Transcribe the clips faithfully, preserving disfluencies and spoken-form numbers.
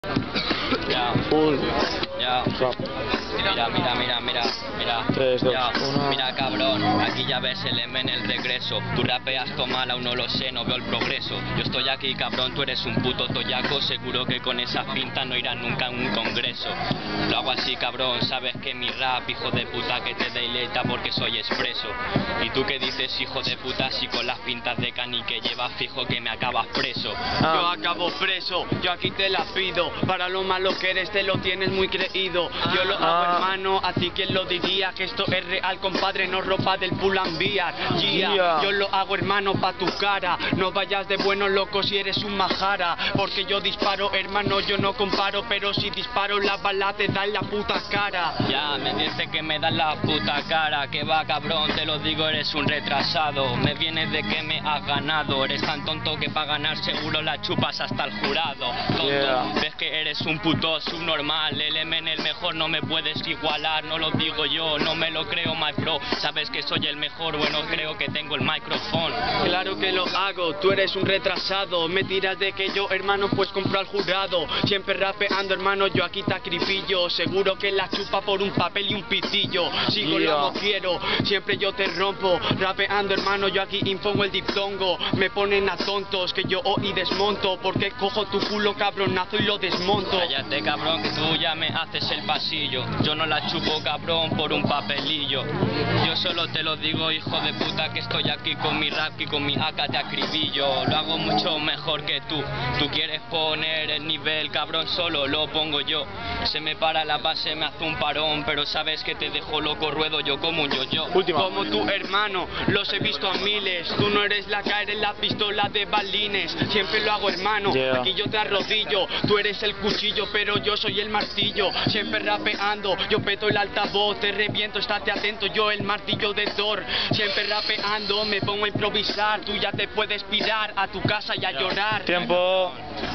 Ya, Full. ya. Rap. Mira, mira, mira, mira, mira. tres, dos, Ya. uno. Mira, cabrón, aquí ya ves el M en el regreso. Tú rapeas mal, aún no lo sé, no veo el progreso. Yo estoy aquí, cabrón, tú eres un puto toyaco. Seguro que con esas pintas no irás nunca a un congreso. Lo hago así, cabrón, sabes que mi rap, hijo de puta, que te deleita porque soy expreso. Y tú que dices, hijo de puta, si con las pintas de cani que llevas, fijo que me acabas preso. Ah. Yo acabo preso, yo aquí te la pido. Para lo malo que eres te lo tienes muy creído. Yo lo hago, Ah. hermano, a ti quien lo diría. Que esto es real, compadre, no ropa del Pull&Bear. Yeah. Yeah. Yo lo hago, hermano, pa' tu cara. No vayas de bueno loco si eres un majara. Porque yo disparo, hermano, yo no comparo. Pero si disparo la bala te da en la puta cara. Ya, me dice que me das la puta cara. Que va, cabrón, te lo digo, eres un retrasado. Me vienes de que me has ganado. Eres tan tonto que pa' ganar seguro la chupas hasta el jurado. Tonto, Yeah. ves que eres un puto subnormal. El M en el mejor no me puedes igualar. No lo digo yo, no me lo creo, my bro. Sabes que soy el mejor, bueno, creo que tengo el micrófono. Claro que lo hago, tú eres un retrasado. Me tiras de que yo, hermano, pues compro al jurado. Siempre rapeando, hermano, yo aquí te acribillo. Seguro que la chupa por un papel y un pitillo. Sigo Yeah. lo quiero, siempre yo te rompo. Rapeando, hermano, yo aquí impongo el diptongo. Me ponen a tontos que yo hoy desmonto. Porque cojo tu culo, cabronazo, y lo desmonto. Cállate, cabrón, que tú ya me haces el pasillo. Yo no la chupo, cabrón, por un papelillo. Yo solo te lo digo, hijo de puta, que estoy aquí con mi rap y con mi A K te acribillo. Lo hago mucho mejor que tú. Tú quieres poner el nivel, cabrón, solo lo pongo yo. Se me para la base, me hace un parón, pero sabes que te dejo loco, ruedo yo como un yo-yo. Última. Como tu hermano, los he visto a miles. Tú no eres la que eres la pistola de balines. Siempre lo hago, hermano, Yeah. aquí yo te arrodillo. Tú eres el cuchillo, pero yo soy el martillo. Siempre rapeando, yo peto el altavoz. Te reviento, estate atento, yo el martillo de Thor. Siempre rapeando, me pongo a improvisar. Tú ya te puedes pirar a tu casa y a llorar. Tiempo.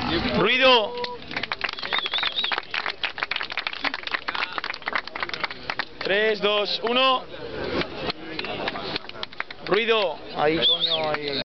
Ruido. tres, dos, uno. Ruido. Ahí, coño, ahí.